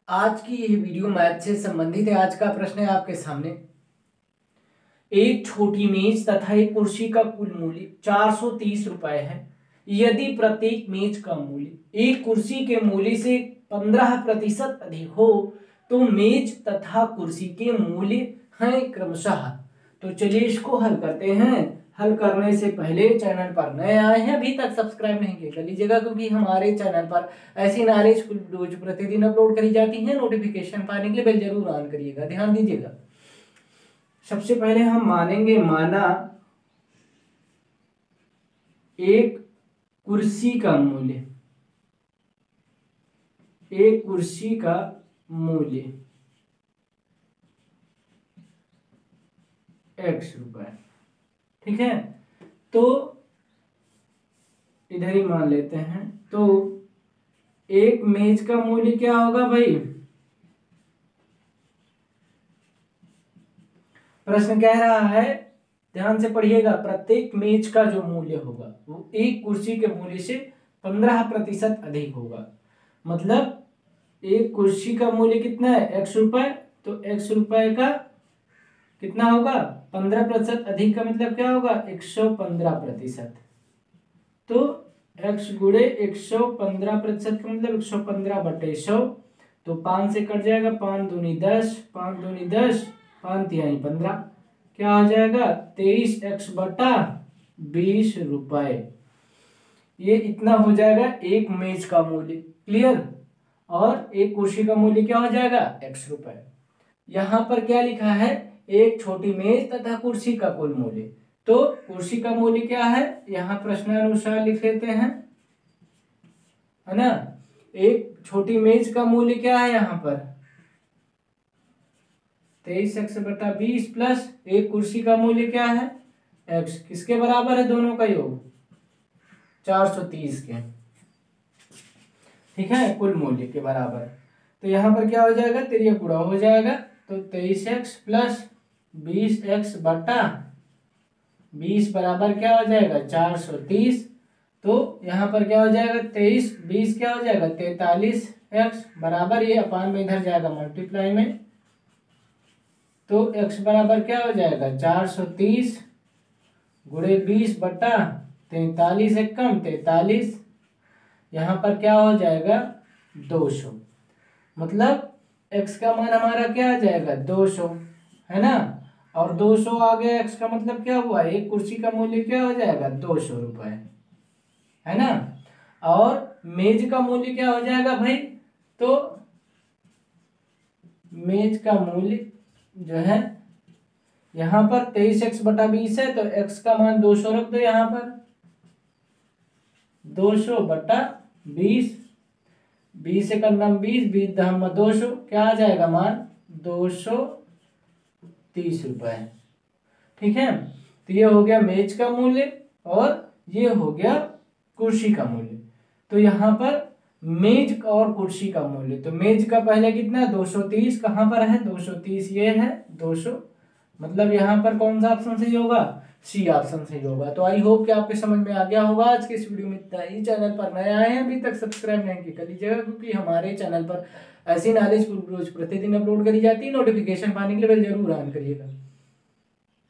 आज की ये वीडियो मैथ से संबंधित है। आज का प्रश्न है आपके सामने, एक छोटी मेज तथा एक कुर्सी का कुल मूल्य 430 रुपए है। यदि प्रत्येक मेज का मूल्य एक कुर्सी के मूल्य से 15% अधिक हो तो मेज तथा कुर्सी के मूल्य हैं क्रमशः। तो चलिए इसको हल करते हैं। हल करने से पहले चैनल पर नए आए हैं अभी तक सब्सक्राइब नहीं किया कर लीजिएगा, क्योंकि हमारे चैनल पर ऐसी नॉलेज वीडियोज प्रतिदिन अपलोड करी जाती हैं। नोटिफिकेशन पाने के लिए बेल जरूर ऑन करिएगा, ध्यान दीजिएगा। सबसे पहले हम मानेंगे, माना एक कुर्सी का मूल्य, एक कुर्सी का मूल्य x रुपए, ठीक है। तो इधर ही मान लेते हैं। तो एक मेज का मूल्य क्या होगा भाई? प्रश्न कह रहा है, ध्यान से पढ़िएगा, प्रत्येक मेज का जो मूल्य होगा वो एक कुर्सी के मूल्य से 15% अधिक होगा। मतलब एक कुर्सी का मूल्य कितना है? x रुपए। तो x रुपए का कितना होगा? 15% अधिक का मतलब क्या होगा? 115%। तो x गुणे 115% का मतलब 115/100। तो 5 से कट जाएगा, 5 दूनी 10, 5 दूनी 10, 5 तिहाई 15। क्या हो जाएगा? 23x/20 रुपए। ये इतना हो जाएगा एक मेज का मूल्य। क्लियर? और एक कुर्सी का मूल्य क्या हो जाएगा? x रुपए। यहां पर क्या लिखा है? एक छोटी मेज तथा कुर्सी का कुल मूल्य। तो कुर्सी का मूल्य क्या है? यहां प्रश्नानुसार लिख लेते हैं, है ना। एक छोटी मेज का मूल्य क्या है यहां पर? 23x/20 प्लस एक कुर्सी का मूल्य क्या है? x। किसके बराबर है दोनों का योग? 430 के, ठीक है, कुल मूल्य के बराबर। तो यहां पर क्या हो जाएगा? तिर्यक गुणा हो जाएगा। तो 23x प्लस 20x/20 बराबर क्या हो जाएगा? 430। तो यहां पर क्या हो जाएगा? 23 20 क्या हो जाएगा? 43x बराबर, ये अपान में इधर जाएगा मल्टीप्लाई में। तो x बराबर क्या हो जाएगा? 430 गुणे 20/43, एक कम 43। यहां पर क्या हो जाएगा? 200। मतलब x का मान हमारा क्या आ जाएगा? 200, है ना। और 200 आ गया, x का मतलब क्या हुआ? एक कुर्सी का मूल्य क्या हो जाएगा? 200 रुपए, है ना। और मेज का मूल्य क्या हो जाएगा भाई? तो मेज का मूल्य जो है यहां पर 23x/20 है, तो x का मान 200 रख दो यहां पर। 200/20, 20 से करना 20, 20 दहम 200, क्या आ जाएगा मान? 230 रुपए, ठीक है। तो ये हो गया मेज का मूल्य और ये हो गया कुर्सी का मूल्य। तो यहाँ पर मेज और कुर्सी का मूल्य, तो मेज का पहले कितना है? 230। कहाँ पर है 230? ये है 200। मतलब यहाँ पर कौन सा ऑप्शन सही होगा? सी ऑप्शन सही होगा। तो आई होप कि आपके समझ में आ गया होगा। आज के इस वीडियो में इतना ही। चैनल पर नए आए हैं अभी तक सब्सक्राइब नहीं किया कर लीजिएगा, क्योंकि हमारे चैनल पर ऐसी नॉलेज रोज प्रतिदिन अपलोड करी जाती है। नोटिफिकेशन पाने के लिए बेल जरूर ऑन करिएगा।